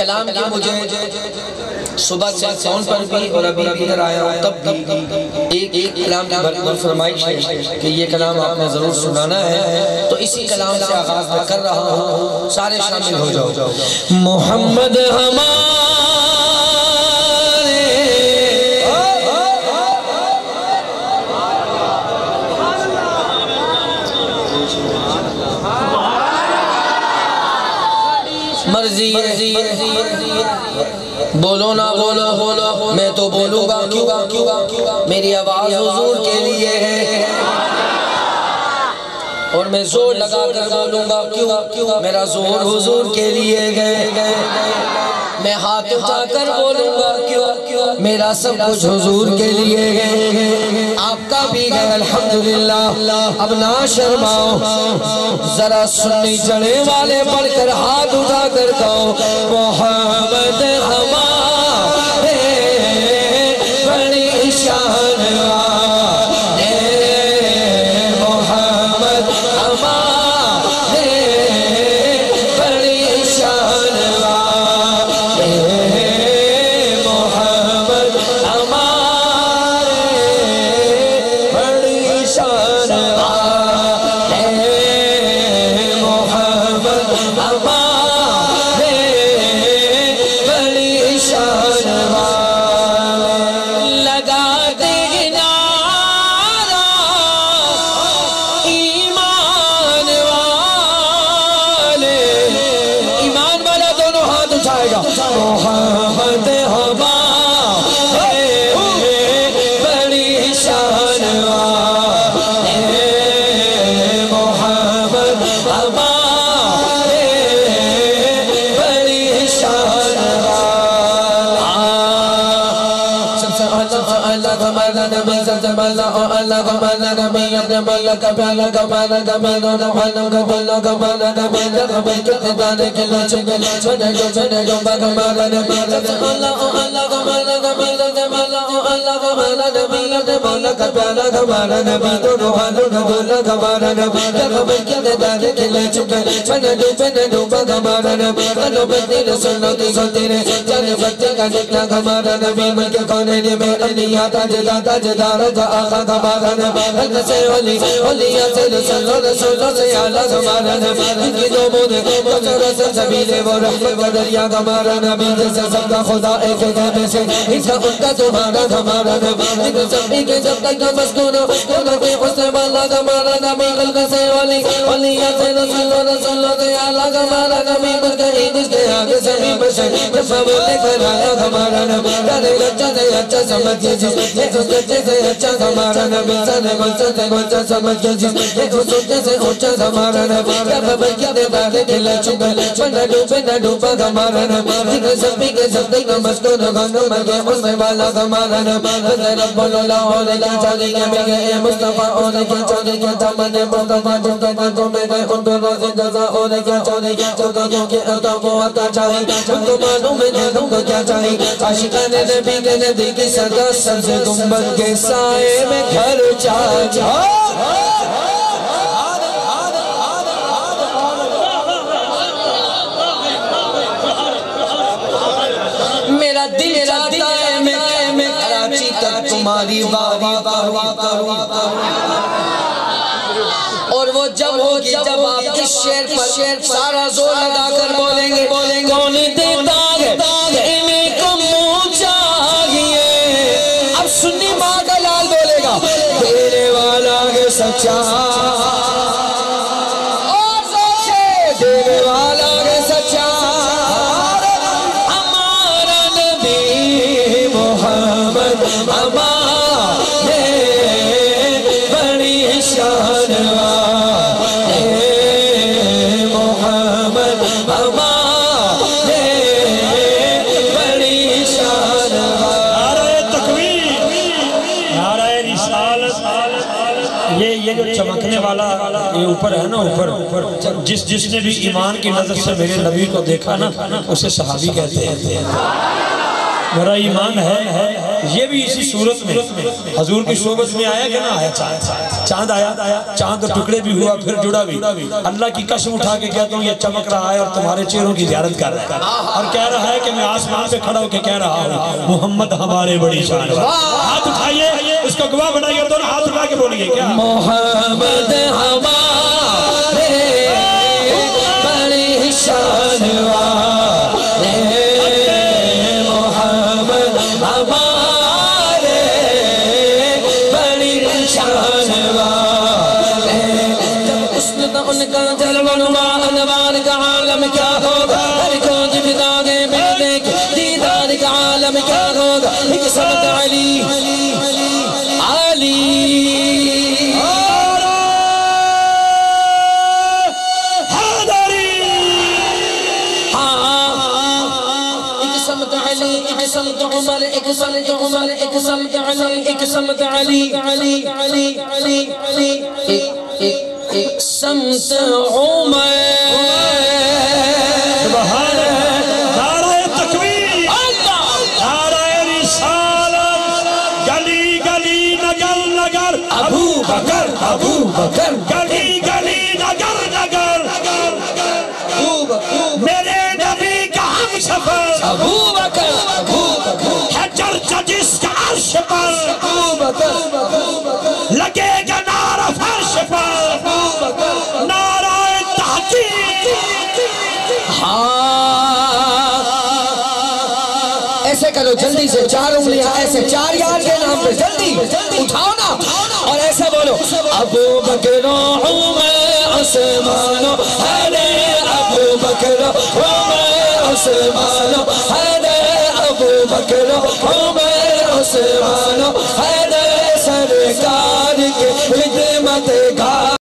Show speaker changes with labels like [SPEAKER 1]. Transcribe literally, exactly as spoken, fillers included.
[SPEAKER 1] کلام کی مجھے صبح سے فون پر بھی اور ابھی ادھر آیا ہوں تب بھی ایک ایک کلام کی بر فرمائش ہے کہ یہ کلام آپ نے ضرور سنانا ہے، تو اسی کلام سے آغاز میں کر رہا ہوں، سارے شامل ہو جاؤ۔ محمد ہمارے مرضی بولو نہ بولو بولو میں تو بولوں گا کیوں میری آواز حضور کے لیے ہے، اور میں زور لگا کر بولوں گا کیوں میرا زور حضور کے لیے ہے، میں ہاتھ اٹھا کر بولوں گا کیوں میرا سب کچھ حضور کے لیے ہے، آپ کا بھی ہے الحمدللہ۔ اب نہ شرماؤ، ذرا سنی چڑھے والے پڑھ کر ہاتھ اٹھا کر کہو محمد ہمارے بڑی شان والے، محمد ہمارے بڑی شان والے، محمد ہمارے بڑی شان والے، محمد ہمارے بڑی شان والے، لگا دے نعرہ ایمان والے، ایمان والا دونوں ہاتھ اٹھائے گا، محمد ہمارے بڑی شان والے، محمد ہمارے بڑی شان والے۔ سب سے اللہ ہمارا نبی، سب سے اللہ اللہ ہمارا نبی، اپنے مولا کا پیارا کمانا کمانا کمانا کمانا کمانا نبی، نبی کتنے دانے کے لچے چھنے جو چھنے جو بگ ہمارا نبی، سب سے اللہ اللہ ہمارا نبی، سب سے اللہ اللہ ہمارا نبی، اپنے مولا کا پیارا کمانا نبی، دونوں ہاتھوں کا دولا ہمارا نبی، نبی کتنے دانے کے لچے چھنے جو چھنے جو بگ ہمارا نبی، نبی تیرے سنو کی سنتی رہے جانے بچے کا نکلا ہمارا نبی، ملک کونے میں انیا تاج داتا جدارہ کا آقا ہمارا نبی، حق سے علی علیہ سے رسولوں رسولوں سے اعلیٰ ہمارا نبی، ان کی دو بودے کچھر سے سبیلے وہ رحمت کا دریا ہمارا نبی، جیسے سب کا خدا ایک کہنے سے اس کا ان کا تمہارا ہمارا نبی، لیکن سبھی کے جب تک کا مسکون ہو نبی حسن والا ہمارا نبی، حق سے علی علیہ سے رسولوں رسولوں سے اعلیٰ ہمارا نبی، ملک عید اس کے آگے سبھی بشر جب وہ لے کر آیا ہمارا نبی، کرے اچھا سے اچھا سمجھ کے جس ایک اس بچے سے اچھا ہمارا نبی، سارے بچے سے بچہ سمجھ کے جس ایک اس بچے سے اچھا ہمارا نبی، کیا خبر کیا دے دانے کے لچوں گا پنڈا ڈوبے نہ ڈوبا ہمارا نبی، جنہیں سبھی کے سب تک مسکون گنو مگے حسن والا ہمارا نبی، حضر رب اللہ علیہ کی چاہدے کے مگے اے مصطفیٰ علیہ کی چاہدے کے دامن مصطفیٰ جمدہ کو میں گئے ان کو روزی جزا علیہ کی چاہدے چودہ کو کے عطا کو عطا چاہے ان کو معلوم ہے تم کو کیا چاہے، عاشقان نبی کے نبی کی صدا سبز گنبد کے سائے میں گھر چاہے، میرا دل چاہتا ہے میں کراچی تک تمہاری باری کروں، اور وہ جب ہوگی جب آپ اس شعر پر سارا زور لگا کر بولیں گے کون دیتا ہے انہیں کو منہ چاہیے، اب سنی ماں کا لال بولے گا تیرے والا ہے سچا، اور زور سے تیرے والا ہے سچا ہمارا نبی محمد ہمارے بڑی شان والے، محمد ہمارے بڑی شان والے۔
[SPEAKER 2] نعرہ رسالت، یہ یہ جو چمکنے والا یہ اوپر ہے نا، اوپر جس جس نے بھی ایمان کی نظر سے میرے نبی کو دیکھا نا اسے صحابی کہتے ہیں، میرا ایمان ہے یہ بھی اسی صورت میں حضور کی صحبت میں آیا کہ نہ آیا چاند چاند آیا چاند ٹکڑے بھی ہوا پھر جڑا بھی اللہ کی قسم اٹھا کے کہتا ہوں یہ چمک رہا ہے اور تمہارے چہروں کی زیارت کر رہا ہے اور کہہ رہا ہے کہ میں آسمان پہ کھڑا ہو کے کہہ رہا ہوں محمد ہمارے بڑی شان ہے ہاتھ اٹھائیے اس کو گواہ بنائیے دونوں ہاتھ اٹھا کے بولیے کیا
[SPEAKER 1] محمد ہمارے بڑی شان والے محمد ہمارے بڑی شان والے جب اس نے تو ان کا جلوہ نما انوار کا عالم کیا ہوگا ہر کو جب داغے ملنے کے دیدار کا عالم کیا ہوگا ایک سمت علی علی سمت عمر ایک سمت عمر ایک سمت علی ایک سمت علی علی علی علی علی ایک ایک سمت عمر
[SPEAKER 2] سبحان نعرہ تکبیر نعرہ رسالت گلی گلی نگر نگر
[SPEAKER 1] ابو بکر ابو بکر
[SPEAKER 2] گلی گلی نگر نگر میرے نبی کا ہم سفر
[SPEAKER 1] ابو بکر
[SPEAKER 2] ہے چرچہ جس کا عرش پر لگے گا نعرہ فرش پر نعرہ تحقیق
[SPEAKER 1] ایسے کرو جلدی سے چار انگلیاں ایسے چار یار کے نام پہ جلدی اٹھاؤ نا اور ایسے بولو ابو بکر عمر عثمان حیدر ابو بکر عمر عثمان حیدر